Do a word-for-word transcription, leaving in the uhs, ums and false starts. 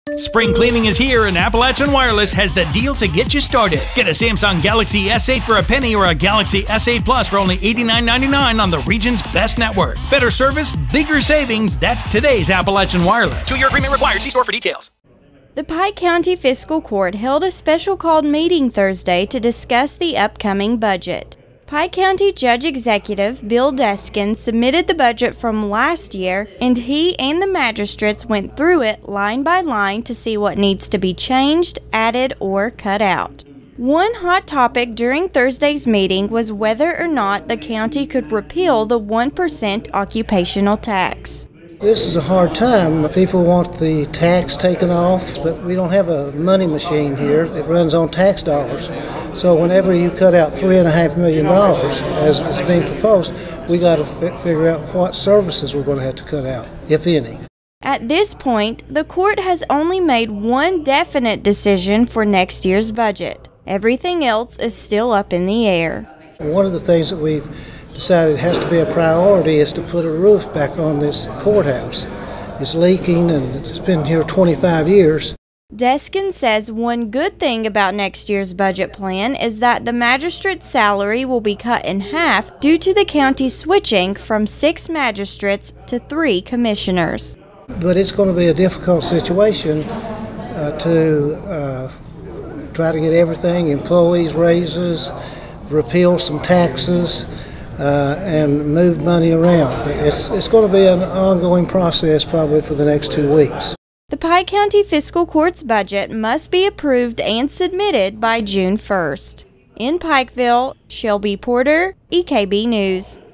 Spring cleaning is here, and Appalachian Wireless has the deal to get you started. Get a Samsung Galaxy S eight for a penny or a Galaxy S eight Plus for only eighty-nine ninety-nine on the region's best network. Better service, bigger savings. That's today's Appalachian Wireless. Two-year agreement required. See store for details. The Pike County Fiscal Court held a special called meeting Thursday to discuss the upcoming budget. Pike County Judge Executive Bill Deskin submitted the budget from last year, and he and the magistrates went through it line by line to see what needs to be changed, added, or cut out. One hot topic during Thursday's meeting was whether or not the county could repeal the one percent occupational tax. This is a hard time. People want the tax taken off, but we don't have a money machine here. It runs on tax dollars. So whenever you cut out three and a half million dollars, as is being proposed, we got to f figure out what services we're going to have to cut out, if any. At this point, the court has only made one definite decision for next year's budget. Everything else is still up in the air. One of the things that we've decided has to be a priority is to put a roof back on this courthouse. It's leaking, and it's been here twenty-five years. Deskin says one good thing about next year's budget plan is that the magistrate's salary will be cut in half due to the county switching from six magistrates to three commissioners. But it's going to be a difficult situation uh, to uh, try to get everything, employees' raises, repeal some taxes, Uh, and move money around. But it's, it's going to be an ongoing process probably for the next two weeks. The Pike County Fiscal Court's budget must be approved and submitted by June first. In Pikeville, Shelby Porter, E K B News.